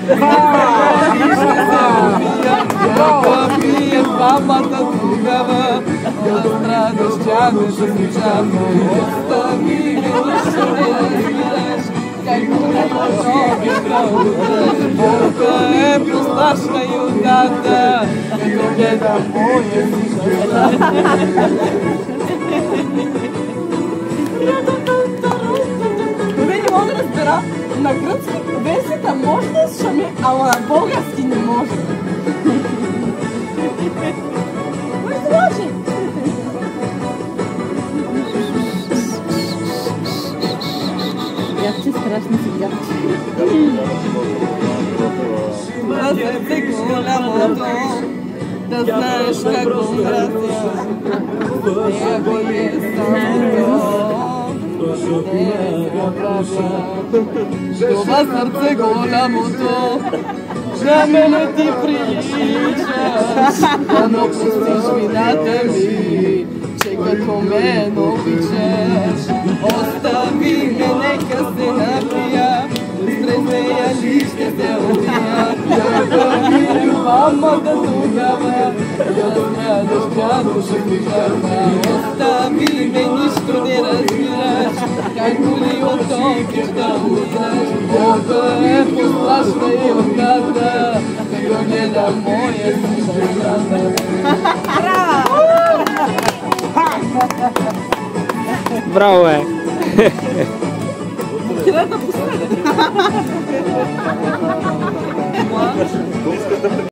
Пие двамата тогава, да страдаш, чакаш, звучава. Остави ме, нищо не разбираш, как не Бога е по-страшна юдата, като гледа моя не мога да разбера, на гръцки версията може да е шами, ама на български не може. Явче страшно си явче. Мразя голямото, да знаеш как го мразя. Него е това сърце голямото, на мене ти прилича, да напустиш вината ми, че като мен обичаш. Остави ме, нека се напия, стрезея ли ще се убия. Да ми двамата тогава, да смядаш, чадо ще виждава. Остави ме, нищо не разбираш, как боли от обич да умираш. Бога е по-страшна и отгада, като гледа моя смъртата. Браво, е! Кирата последен.